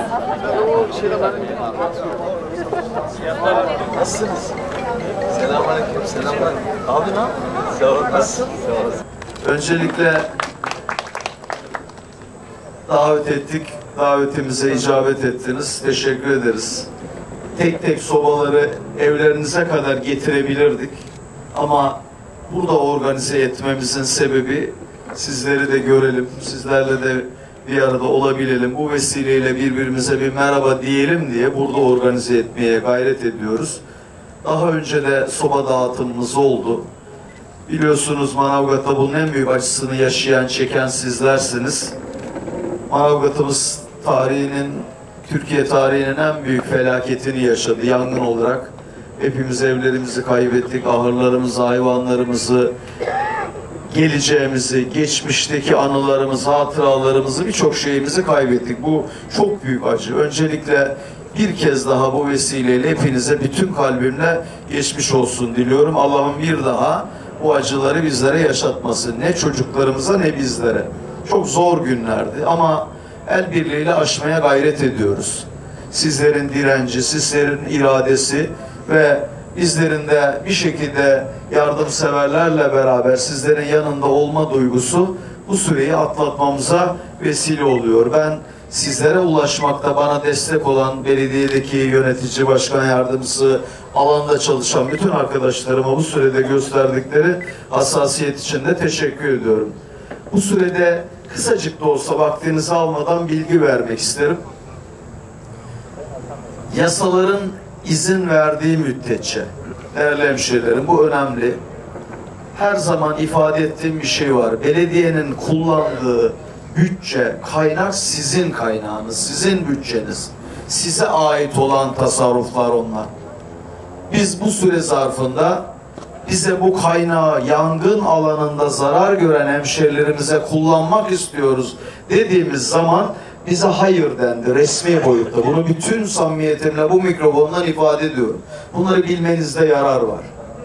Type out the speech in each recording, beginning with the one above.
Nasılsınız? Selamünaleyküm. Selamünaleyküm. Abi ne? Sağ ol. Nasılsın? Sağ olasın. Öncelikle davet ettik. Davetimize icabet ettiniz. Teşekkür ederiz. Tek tek sobaları evlerinize kadar getirebilirdik. Ama burada organize etmemizin sebebi sizleri de görelim. Sizlerle de bir arada olabilelim. Bu vesileyle birbirimize bir merhaba diyelim diye burada organize etmeye gayret ediyoruz. Daha önce de soba dağıtımımız oldu. Biliyorsunuz Manavgat'ta bunun en büyük acısını yaşayan, çeken sizlersiniz. Manavgat'ımız Türkiye tarihinin en büyük felaketini yaşadı yangın olarak. Hepimiz evlerimizi kaybettik, ahırlarımızı, hayvanlarımızı, geleceğimizi, geçmişteki anılarımızı, hatıralarımızı, birçok şeyimizi kaybettik. Bu çok büyük acı. Öncelikle bir kez daha bu vesileyle hepinize bütün kalbimle geçmiş olsun diliyorum. Allah'ım bir daha bu acıları bizlere yaşatmasın. Ne çocuklarımıza ne bizlere. Çok zor günlerdi ama el birliğiyle aşmaya gayret ediyoruz. Sizlerin direnci, sizlerin iradesi ve bizlerin de bir şekilde yardımseverlerle beraber sizlerin yanında olma duygusu bu süreyi atlatmamıza vesile oluyor. Ben sizlere ulaşmakta bana destek olan belediyedeki yönetici, başkan yardımcısı, alanda çalışan bütün arkadaşlarıma bu sürede gösterdikleri hassasiyet için de teşekkür ediyorum. Bu sürede kısacık da olsa vaktinizi almadan bilgi vermek isterim. Yasaların izin verdiği müddetçe, değerli hemşehrilerim, bu önemli. Her zaman ifade ettiğim bir şey var. Belediyenin kullandığı bütçe, kaynak sizin kaynağınız, sizin bütçeniz. Size ait olan tasarruflar onlar. Biz bu süre zarfında bize bu kaynağı yangın alanında zarar gören hemşehrilerimize kullanmak istiyoruz dediğimiz zaman bize hayır dendi resmi boyutta. Bunu bütün samimiyetimle bu mikrofondan ifade ediyorum. Bunları bilmenizde yarar var.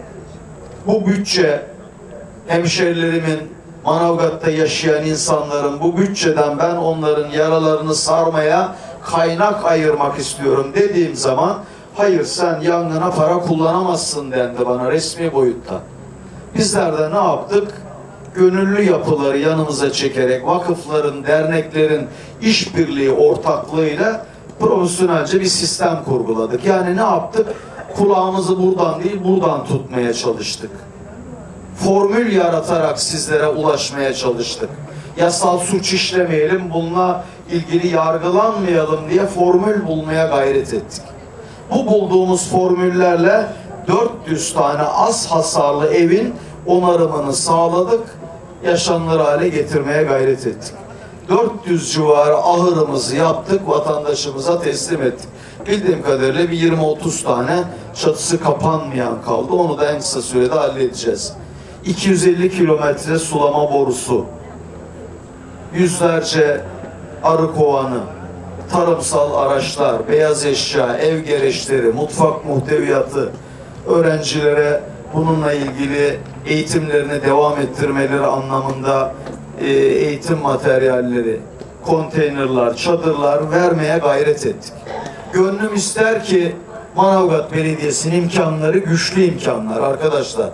Bu bütçe hemşerilerimin, Manavgat'ta yaşayan insanların bu bütçeden ben onların yaralarını sarmaya kaynak ayırmak istiyorum dediğim zaman hayır sen yangına para kullanamazsın dendi bana resmi boyutta. Bizler de ne yaptık? Gönüllü yapıları yanımıza çekerek vakıfların, derneklerin işbirliği ortaklığıyla profesyonelce bir sistem kurguladık. Yani ne yaptık? Kulağımızı buradan değil buradan tutmaya çalıştık. Formül yaratarak sizlere ulaşmaya çalıştık. Yasal suç işlemeyelim, bununla ilgili yargılanmayalım diye formül bulmaya gayret ettik. Bu bulduğumuz formüllerle 400 tane az hasarlı evin onarımını sağladık, yaşanır hale getirmeye gayret ettik. 400 civarı ahırımızı yaptık, vatandaşımıza teslim ettik. Bildiğim kadarıyla bir 20-30 tane çatısı kapanmayan kaldı. Onu da en kısa sürede halledeceğiz. 250 kilometre sulama borusu, yüzlerce arı kovanı, tarımsal araçlar, beyaz eşya, ev gereçleri, mutfak muhteviyatı, öğrencilere bununla ilgili eğitimlerini devam ettirmeleri anlamında eğitim materyalleri, konteynerler, çadırlar vermeye gayret ettik. Gönlüm ister ki Manavgat Belediyesi'nin imkanları güçlü imkanlar arkadaşlar.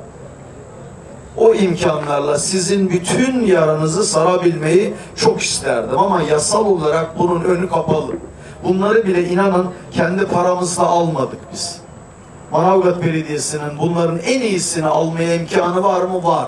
O imkanlarla sizin bütün yaranızı sarabilmeyi çok isterdim ama yasal olarak bunun önü kapalı. Bunları bile inanın kendi paramızla almadık biz. Manavgat Belediyesi'nin bunların en iyisini almaya imkanı var mı? Var.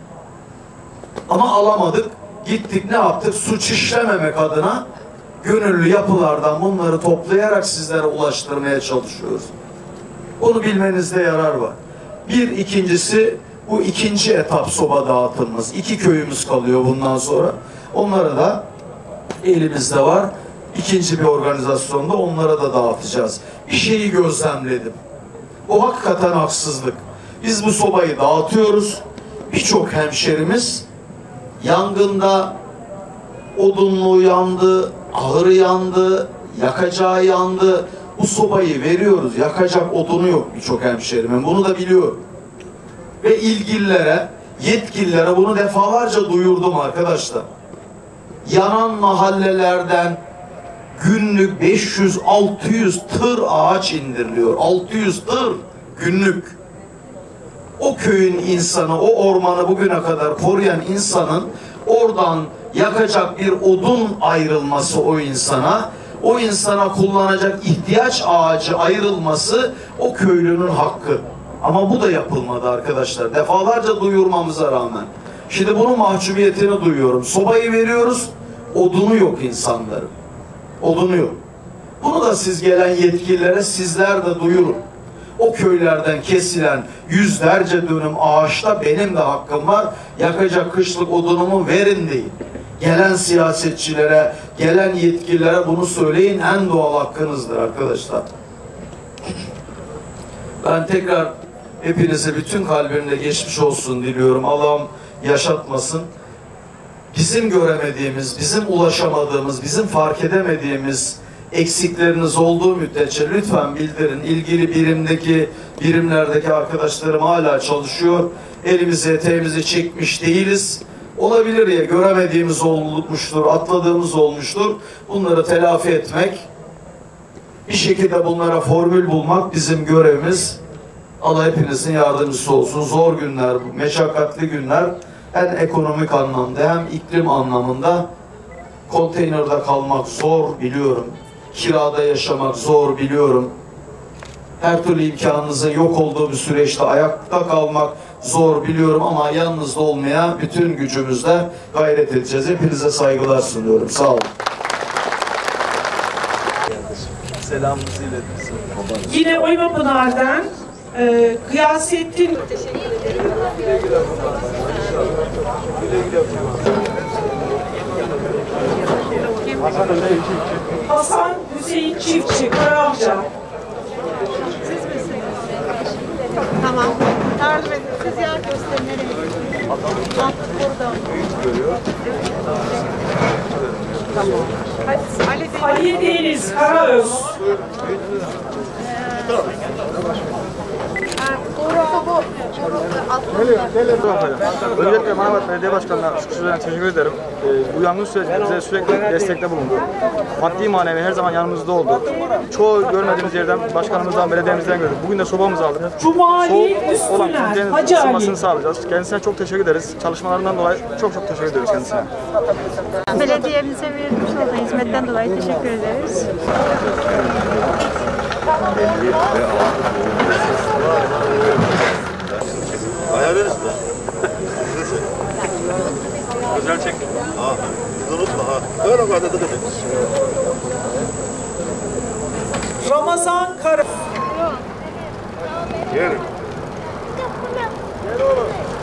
Ama alamadık. Gittik ne yaptık? Suç işlememek adına gönüllü yapılardan bunları toplayarak sizlere ulaştırmaya çalışıyoruz. Bunu bilmenizde yarar var. İkincisi bu ikinci etap soba dağıtımımız. 2 köyümüz kalıyor bundan sonra. Onları da elimizde var. İkinci bir organizasyonda onlara da dağıtacağız. Bir şeyi gözlemledim. O hakikaten haksızlık. Biz bu sobayı dağıtıyoruz. Birçok hemşerimiz yangında odunluğu yandı, ahırı yandı, yakacağı yandı. Bu sobayı veriyoruz. Yakacak odunu yok birçok hemşerimin. Bunu da biliyorum. Ve ilgililere, yetkililere bunu defalarca duyurdum arkadaşlar. Yanan mahallelerden günlük 500-600 tır ağaç indiriliyor. 600 tır günlük. O köyün insanı, o ormanı bugüne kadar koruyan insanın oradan yakacak bir odun ayrılması o insana kullanacak ihtiyaç ağacı ayrılması o köylünün hakkı. Ama bu da yapılmadı arkadaşlar. Defalarca duyurmamıza rağmen. Şimdi bunun mahcubiyetini duyuyorum. Sobayı veriyoruz, odunu yok insanların. Odunu yok. Bunu da siz gelen yetkililere sizler de duyurun. O köylerden kesilen yüzlerce dönüm ağaçta benim de hakkım var. Yakacak kışlık odunumu verin deyin. Gelen siyasetçilere, gelen yetkililere bunu söyleyin. En doğal hakkınızdır arkadaşlar. Ben tekrar hepinize bütün kalbimle geçmiş olsun diliyorum. Allah'ım yaşatmasın. Bizim göremediğimiz, bizim ulaşamadığımız, bizim fark edemediğimiz eksikleriniz olduğu müddetçe lütfen bildirin. İlgili birimlerdeki arkadaşlarım hala çalışıyor. Elimizi eteğimizi çekmiş değiliz. Olabilir ya, göremediğimiz olmuştur, atladığımız olmuştur. Bunları telafi etmek, bir şekilde bunlara formül bulmak bizim görevimiz. Allah hepinizin yardımcısı olsun. Zor günler, meşakkatli günler, hem ekonomik anlamda hem iklim anlamında. Konteynerde kalmak zor biliyorum. Kirada yaşamak zor biliyorum. Her türlü imkanınızın yok olduğu bir süreçte ayakta kalmak zor biliyorum ama yalnız da olmaya bütün gücümüzle gayret edeceğiz. Hepinize saygılar sunuyorum. Sağ olun. Selamınızı iletin. Yine Oymapınar'dan Gıyasettin Hasan Hüseyin Çiftçi Karaamca. Tamam. Yardım edin. Siz yer gösterin. Nereye? Burada. Tamam. Ali Deniz Karaöz. Öncelikle Manavgat Belediye Başkanı'na şu sözlerine teşekkür ederim. Bu yangın sürecinde bize sürekli destekte bulundu. Maddi manevi her zaman yanımızda oldu. Çoğu görmediğimiz yerden, başkanımızdan, belediyemizden gördük. Bugün de sobamızı aldık. Cumali Soğuk olan Üstüner, Türkiye'nin Hacı Ali. ısınmasını sağlayacağız. Kendisine çok teşekkür ederiz. Çalışmalarından dolayı çok teşekkür ediyoruz kendisine. Belediyemize verilmiş olduğu hizmetten dolayı teşekkür ederiz. Ayarlarız mı? Güzel çek. Ha, unutma ha. Öyle kadar da demek. Ramazan Kara. Yerim. Gel oğlum.